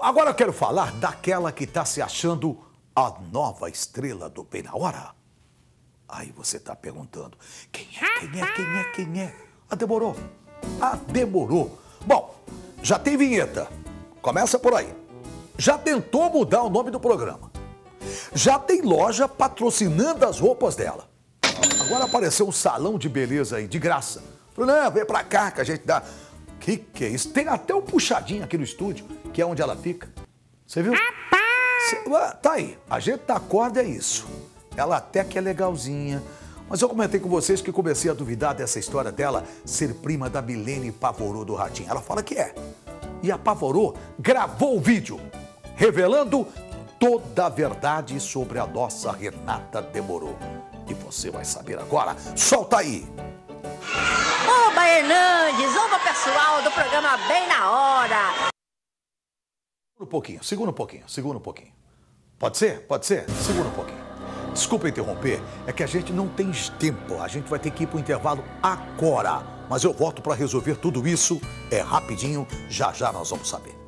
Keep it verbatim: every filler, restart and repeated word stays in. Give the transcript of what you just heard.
Agora eu quero falar daquela que está se achando a nova estrela do Bem na Hora. Aí você está perguntando, quem é, quem é, quem é, quem é? Ah, demorou. Ah, demorou. Bom, já tem vinheta. Começa por aí. Já tentou mudar o nome do programa. Já tem loja patrocinando as roupas dela. Agora apareceu um salão de beleza aí, de graça. Falou, não, vem pra cá que a gente dá... Que que é isso? Tem até um puxadinho aqui no estúdio, que é onde ela fica. Você viu? Cê... Ah, tá aí. A gente na corda é isso. Ela até que é legalzinha. Mas eu comentei com vocês que comecei a duvidar dessa história dela ser prima da Milene Pavorô do Ratinho. Ela fala que é. E a Pavorô gravou o vídeo revelando toda a verdade sobre a nossa Renata Demorou. E você vai saber agora. Solta aí! Oba, Hernandes! Oba, pessoal do programa Bem na Hora! Segura um pouquinho, segura um pouquinho, segura um pouquinho. Pode ser? Pode ser? Segura um pouquinho. Desculpa interromper, é que a gente não tem tempo. A gente vai ter que ir para o intervalo agora. Mas eu volto para resolver tudo isso. É rapidinho, já já nós vamos saber.